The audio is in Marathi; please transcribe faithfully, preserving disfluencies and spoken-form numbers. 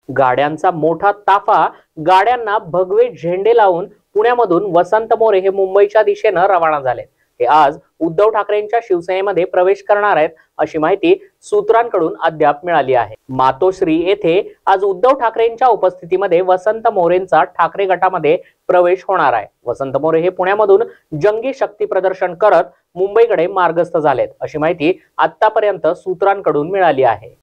गाड्यांचा मोठा ताफा गाड्यांना भगवे झेंडे लावून पुण्यामधून वसंत मोरे हे मुंबईच्या दिशेनं रवाना झाले। ते आज उद्धव ठाकरेंच्या शिवसेनेमध्ये प्रवेश करणार आहेत अशी माहिती सूत्रांकडून अद्याप मिळाली आहे। मातोश्री येथे आज उद्धव ठाकरेंच्या उपस्थितीमध्ये वसंत मोरेंचा ठाकरे गटामध्ये प्रवेश होणार आहे। वसंत मोरे हे पुण्यामधून जंगी शक्ती प्रदर्शन करत मुंबईकडे मार्गस्थ झालेत अशी माहिती आतापर्यंत सूत्रांकडून मिळाली आहे।